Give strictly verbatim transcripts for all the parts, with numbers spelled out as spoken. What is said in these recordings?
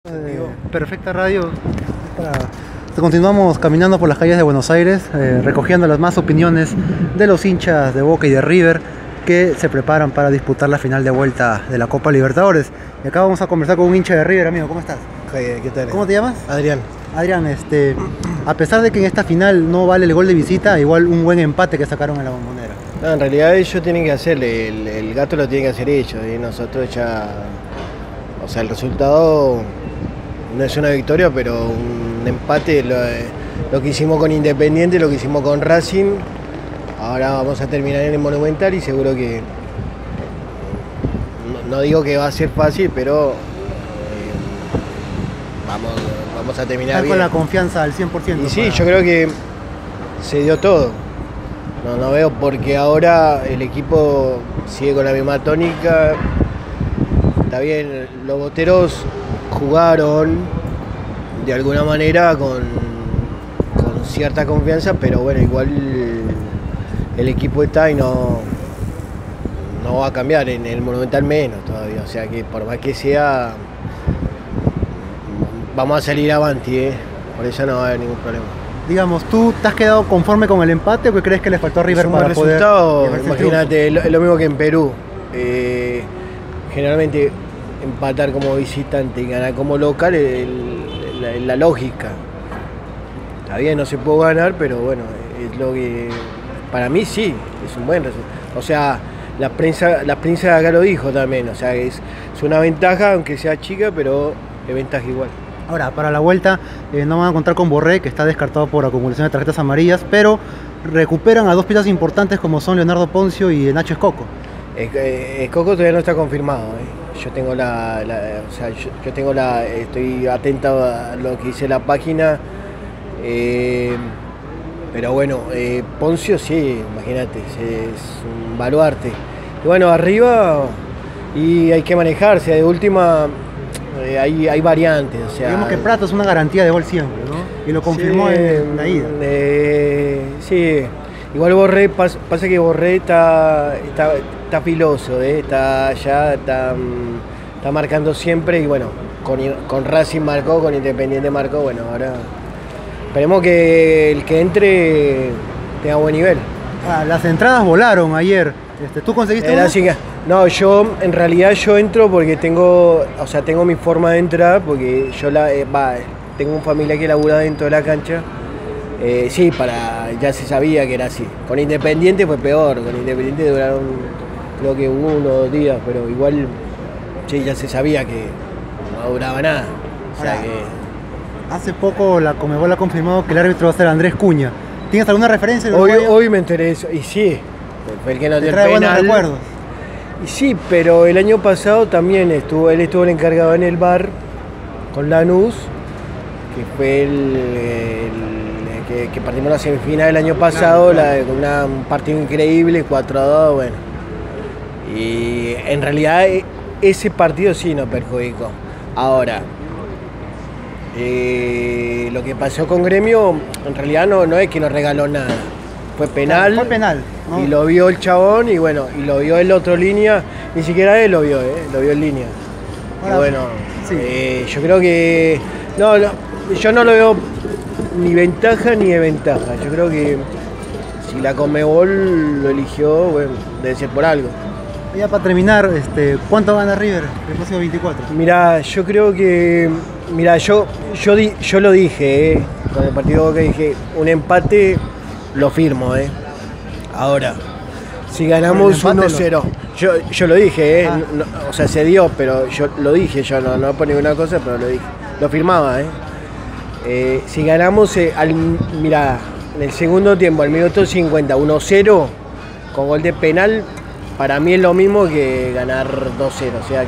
Eh, perfecta radio. Para... Continuamos caminando por las calles de Buenos Aires, eh, recogiendo las más opiniones de los hinchas de Boca y de River que se preparan para disputar la final de vuelta de la Copa Libertadores. Y acá vamos a conversar con un hincha de River, amigo. ¿Cómo estás? ¿Qué, qué tal? ¿Cómo te llamas? Adrián. Adrián, este, a pesar de que en esta final no vale el gol de visita, igual un buen empate que sacaron en la Bombonera. No, en realidad ellos tienen que hacerle, el, el gato lo tienen que hacer ellos, y nosotros ya, o sea, el resultado no es una victoria, pero un empate, lo, lo que hicimos con Independiente, lo que hicimos con Racing, ahora vamos a terminar en el Monumental y seguro que, no, no digo que va a ser fácil, pero eh, vamos, vamos a terminar Están bien. con la confianza al cien por ciento. Y sí, para... yo creo que se dio todo. No, no veo porque ahora el equipo sigue con la misma tónica. Está bien, los boteros jugaron de alguna manera con, con cierta confianza, pero bueno, igual el equipo está y no, no va a cambiar, en el Monumental menos todavía. O sea que por más que sea, vamos a salir avanti, ¿eh? Por eso no va a haber ningún problema. Digamos, ¿tú te has quedado conforme con el empate o qué crees que le faltó a River es un para buen poder resultado? llevarse el Imagínate, es lo mismo que en Perú. Eh, generalmente empatar como visitante y ganar como local es la, la lógica. Está bien, no se puede ganar, pero bueno, es lo que para mí sí, es un buen resultado. O sea, la prensa, la prensa de acá lo dijo también, o sea, es, es una ventaja, aunque sea chica, pero es ventaja igual. Ahora, para la vuelta eh, no van a contar con Borré, que está descartado por acumulación de tarjetas amarillas, pero recuperan a dos piezas importantes como son Leonardo Poncio y Nacho Escoco. Escoco todavía no está confirmado, ¿eh? Yo tengo la, la o sea, yo, yo tengo la, estoy atento a lo que dice la página, eh, pero bueno, eh, Poncio sí, imagínate, es un baluarte. Y bueno, arriba y hay que manejarse, de última. Eh, hay, hay variantes, o sea... Digamos que Prato es una garantía de gol siempre, ¿no? Y lo confirmó sí, en la ida. Eh, sí, igual Borré, pas, pasa que Borré está, está, está filoso, ¿eh? Está ya, está, está marcando siempre y bueno, con, con Racing marcó, con Independiente marcó, bueno, ahora esperemos que el que entre tenga buen nivel. Ah, las entradas volaron ayer. Este, ¿Tú conseguiste Era una? así que, no, yo en realidad yo entro porque tengo, o sea, tengo mi forma de entrar, porque yo la, eh, va, tengo un familiar que labura dentro de la cancha. Eh, sí, para, ya se sabía que era así. Con Independiente fue peor, con Independiente duraron creo que uno o dos días, pero igual sí, ya se sabía que no duraba nada. O sea Ahora, que... hace poco la Conmebol ha confirmado que el árbitro va a ser Andrés Cuña. ¿Tienes alguna referencia? Hoy, hoy me enteré de eso, y sí, fue el que no dio el penal. Recuerdos. Y sí, pero el año pasado también estuvo, él estuvo el encargado en el bar con Lanús, que fue el, el que, que partimos la semifinal el año pasado, claro, claro. La, una, un partido increíble, cuatro a dos, bueno. Y en realidad ese partido sí nos perjudicó. Ahora, eh, lo que pasó con Gremio, en realidad no, no es que nos regaló nada. Fue penal, fue penal, ¿no? Y lo vio el chabón y bueno, y lo vio el otro línea, ni siquiera él lo vio, ¿eh? Lo vio en línea. Ahora, y bueno, sí. eh, yo creo que, no, no, yo no lo veo ni ventaja ni desventaja, yo creo que si la Conmebol lo eligió, bueno, debe ser por algo. Y ya para terminar, este, ¿cuánto gana River el próximo veinticuatro? Mirá, yo creo que, mirá, yo, yo, di, yo lo dije, ¿eh? Con el partido de Boca dije, un empate... Lo firmo, ¿eh? Ahora, si ganamos uno cero, yo, yo lo dije, ¿eh? Ah. No, o sea, se dio, pero yo lo dije, yo no, no por ninguna cosa, pero lo dije. Lo firmaba, ¿eh? eh si ganamos, eh, al, mirá, en el segundo tiempo, al minuto cincuenta, uno cero, con gol de penal, para mí es lo mismo que ganar dos cero, o sea que...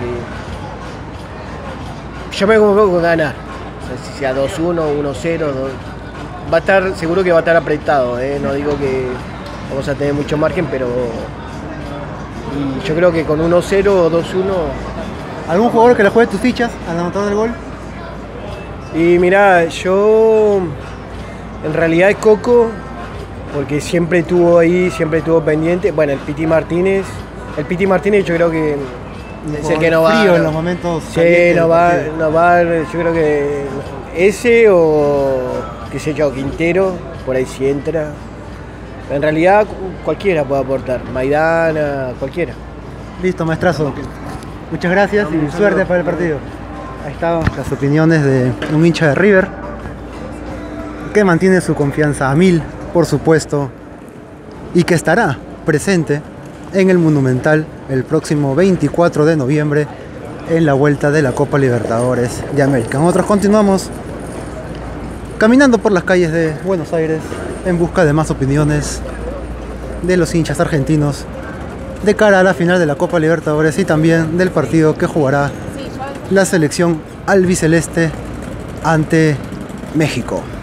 Yo me conformo con ganar, o sea, si sea dos uno, uno cero, dos... Va a estar, seguro que va a estar apretado, ¿eh? No digo que vamos a tener mucho margen, pero y yo creo que con uno cero o dos uno... ¿Algún jugador que le juegue tus fichas al anotar del gol? Y mirá, yo en realidad es Coco, porque siempre estuvo ahí, siempre estuvo pendiente. Bueno, el Piti Martínez, el Piti Martínez yo creo que Es el que no va. Frío no. en los momentos. Sí, calientes no del va, partido. no va, yo creo que ese o que se llama Quintero, por ahí si entra. En realidad cualquiera puede aportar, Maidana, cualquiera. Listo, maestrazo. Muchas gracias No, y un suerte saludo. para el partido. Ahí estaban las opiniones de un hincha de River que mantiene su confianza a mil, por supuesto, y que estará presente en el Monumental el próximo veinticuatro de noviembre en la vuelta de la Copa Libertadores de América. Nosotros continuamos caminando por las calles de Buenos Aires en busca de más opiniones de los hinchas argentinos de cara a la final de la Copa Libertadores y también del partido que jugará la selección albiceleste ante México.